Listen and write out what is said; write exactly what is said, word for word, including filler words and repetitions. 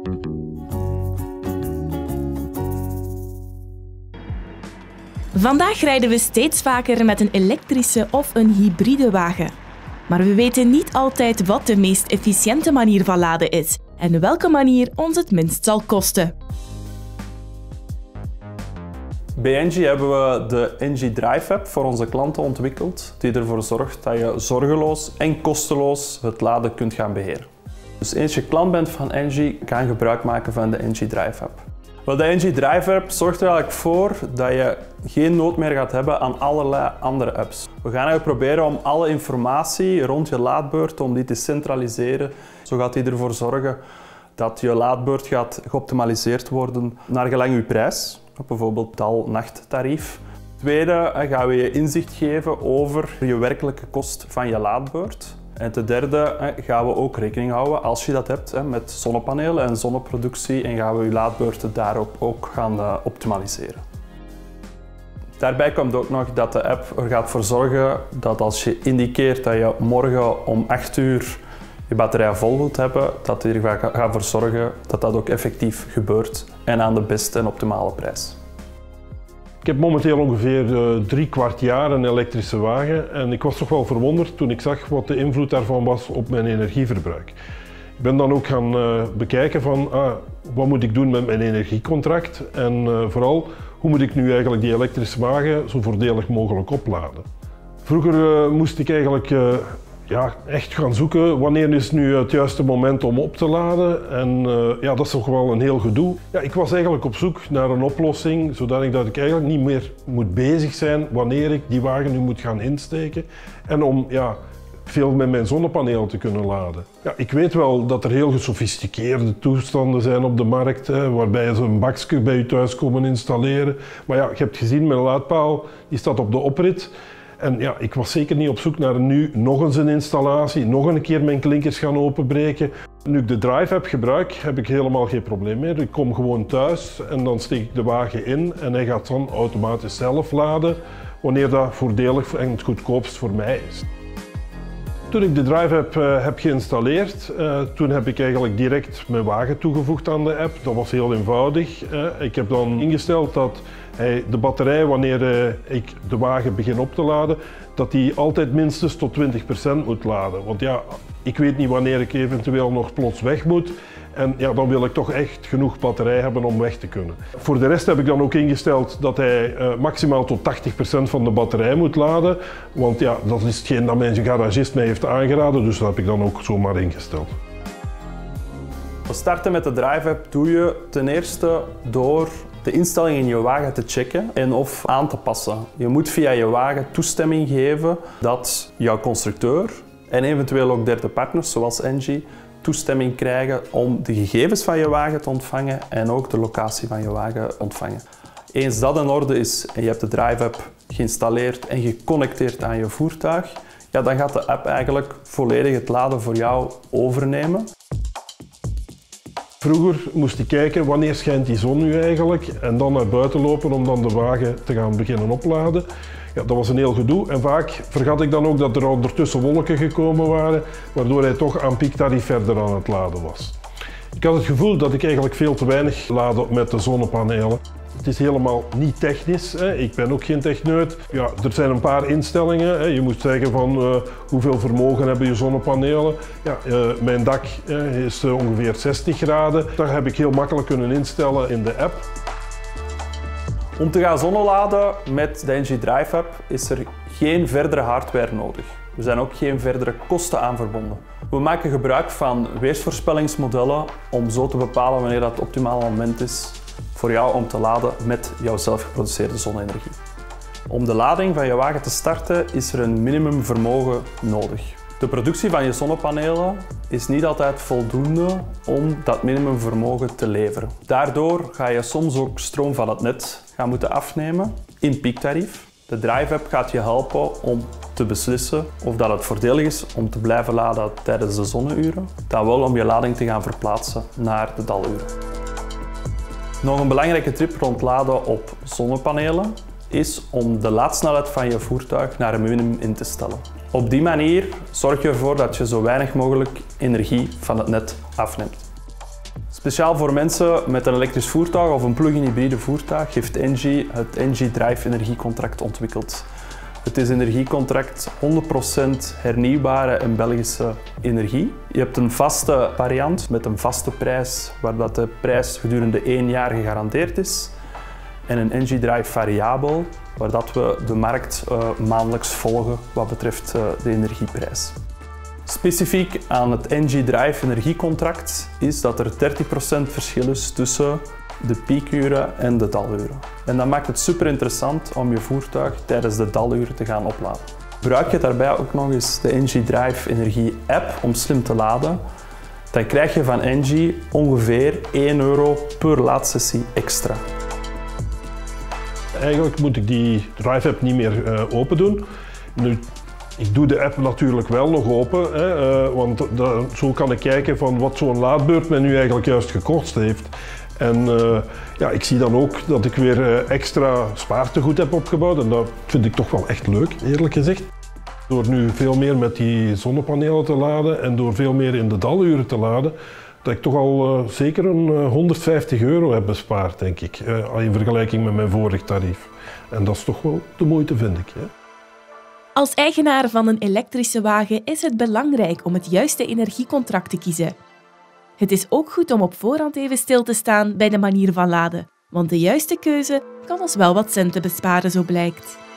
Vandaag rijden we steeds vaker met een elektrische of een hybride wagen. Maar we weten niet altijd wat de meest efficiënte manier van laden is en welke manier ons het minst zal kosten. Bij Engie hebben we de Engie Drive App voor onze klanten ontwikkeld, die ervoor zorgt dat je zorgeloos en kosteloos het laden kunt gaan beheren. Dus eens je klant bent van Engie, kan je gebruik maken van de Engie Drive App. Wel, de Engie Drive App zorgt er eigenlijk voor dat je geen nood meer gaat hebben aan allerlei andere apps. We gaan eigenlijk proberen om alle informatie rond je laadbeurt om die te centraliseren. Zo gaat die ervoor zorgen dat je laadbeurt gaat geoptimaliseerd worden naar gelang je prijs. Bijvoorbeeld dag-nachttarief. Tweede, gaan we je inzicht geven over je werkelijke kost van je laadbeurt. En ten derde gaan we ook rekening houden, als je dat hebt, met zonnepanelen en zonneproductie, en gaan we je laadbeurten daarop ook gaan optimaliseren. Daarbij komt ook nog dat de app er gaat voor zorgen dat als je indiceert dat je morgen om acht uur je batterij vol wilt hebben, dat die er gaat voor zorgen dat dat ook effectief gebeurt en aan de beste en optimale prijs. Ik heb momenteel ongeveer uh, drie kwart jaar een elektrische wagen en ik was toch wel verwonderd toen ik zag wat de invloed daarvan was op mijn energieverbruik. Ik ben dan ook gaan uh, bekijken van ah, wat moet ik doen met mijn energiecontract en uh, vooral hoe moet ik nu eigenlijk die elektrische wagen zo voordelig mogelijk opladen. Vroeger uh, moest ik eigenlijk uh, ja, echt gaan zoeken wanneer is nu het juiste moment om op te laden. En uh, ja, dat is toch wel een heel gedoe. Ja, ik was eigenlijk op zoek naar een oplossing zodat dat ik eigenlijk niet meer moet bezig zijn wanneer ik die wagen nu moet gaan insteken. En om ja, veel met mijn zonnepanelen te kunnen laden. Ja, ik weet wel dat er heel gesofisticeerde toestanden zijn op de markt, hè, waarbij ze een bakje bij je thuis komen installeren. Maar ja, je hebt gezien, mijn laadpaal die staat op de oprit. En ja, ik was zeker niet op zoek naar nu nog eens een installatie, nog een keer mijn klinkers gaan openbreken. Nu ik de Drive App gebruik, heb ik helemaal geen probleem meer. Ik kom gewoon thuis en dan steek ik de wagen in en hij gaat dan automatisch zelf laden, wanneer dat voordelig en het goedkoopst voor mij is. Toen ik de Drive App uh, heb geïnstalleerd, uh, toen heb ik eigenlijk direct mijn wagen toegevoegd aan de app. Dat was heel eenvoudig. Uh, ik heb dan ingesteld dat hij de batterij, wanneer uh, ik de wagen begin op te laden, dat die altijd minstens tot twintig procent moet laden. Want ja, ik weet niet wanneer ik eventueel nog plots weg moet. En ja, dan wil ik toch echt genoeg batterij hebben om weg te kunnen. Voor de rest heb ik dan ook ingesteld dat hij uh, maximaal tot tachtig procent van de batterij moet laden. Want ja, dat is hetgeen dat mijn garagist mij heeft aangeraden, dus dat heb ik dan ook zomaar ingesteld. We starten met de Drive App doe je ten eerste door de instellingen in je wagen te checken en of aan te passen. Je moet via je wagen toestemming geven dat jouw constructeur en eventueel ook derde partners zoals Engie toestemming krijgen om de gegevens van je wagen te ontvangen en ook de locatie van je wagen ontvangen. Eens dat in orde is en je hebt de Drive App geïnstalleerd en geconnecteerd aan je voertuig, ja, dan gaat de app eigenlijk volledig het laden voor jou overnemen. Vroeger moest ik kijken wanneer schijnt die zon nu eigenlijk en dan naar buiten lopen om dan de wagen te gaan beginnen opladen. Ja, dat was een heel gedoe en vaak vergat ik dan ook dat er ondertussen wolken gekomen waren, waardoor hij toch aan piektarief verder aan het laden was. Ik had het gevoel dat ik eigenlijk veel te weinig laadde met de zonnepanelen. Het is helemaal niet technisch, hè. Ik ben ook geen techneut. Ja, er zijn een paar instellingen. Hè. Je moet zeggen van uh, hoeveel vermogen hebben je zonnepanelen. Ja, uh, mijn dak uh, is uh, ongeveer zestig graden. Dat heb ik heel makkelijk kunnen instellen in de app. Om te gaan zonneladen met de Engie Drive App is er geen verdere hardware nodig. Er zijn ook geen verdere kosten aan verbonden. We maken gebruik van weersvoorspellingsmodellen om zo te bepalen wanneer dat het optimale moment is voor jou om te laden met jouw zelfgeproduceerde zonne-energie. Om de lading van je wagen te starten is er een minimumvermogen nodig. De productie van je zonnepanelen is niet altijd voldoende om dat minimumvermogen te leveren. Daardoor ga je soms ook stroom van het net gaan moeten afnemen in piektarief. De Drive App gaat je helpen om te beslissen of dat het voordelig is om te blijven laden tijdens de zonneuren, dan wel om je lading te gaan verplaatsen naar de daluren. Nog een belangrijke tip rond laden op zonnepanelen is om de laadsnelheid van je voertuig naar een minimum in te stellen. Op die manier zorg je ervoor dat je zo weinig mogelijk energie van het net afneemt. Speciaal voor mensen met een elektrisch voertuig of een plug-in hybride voertuig heeft Engie het Engie Drive energiecontract ontwikkeld. Het is een energiecontract honderd procent hernieuwbare en Belgische energie. Je hebt een vaste variant met een vaste prijs, waar dat de prijs gedurende één jaar gegarandeerd is. En een Engie Drive variabel, waar dat we de markt uh, maandelijks volgen wat betreft uh, de energieprijs. Specifiek aan het Engie Drive energiecontract is dat er dertig procent verschil is tussen de piekuren en de daluren. En dat maakt het super interessant om je voertuig tijdens de daluren te gaan opladen. Gebruik je daarbij ook nog eens de Engie Drive Energie app om slim te laden, dan krijg je van Engie ongeveer één euro per laadsessie extra. Eigenlijk moet ik die Drive app niet meer uh, open doen. Nu, ik doe de app natuurlijk wel nog open, hè, uh, want da, zo kan ik kijken van wat zo'n laadbeurt mij nu eigenlijk juist gekost heeft. En uh, ja, ik zie dan ook dat ik weer uh, extra spaartegoed heb opgebouwd en dat vind ik toch wel echt leuk, eerlijk gezegd. Door nu veel meer met die zonnepanelen te laden en door veel meer in de daluren te laden, dat ik toch al uh, zeker een uh, honderdvijftig euro heb bespaard, denk ik, uh, in vergelijking met mijn vorig tarief. En dat is toch wel de moeite, vind ik. Hè. Als eigenaar van een elektrische wagen is het belangrijk om het juiste energiecontract te kiezen. Het is ook goed om op voorhand even stil te staan bij de manier van laden, want de juiste keuze kan ons wel wat centen besparen, zo blijkt.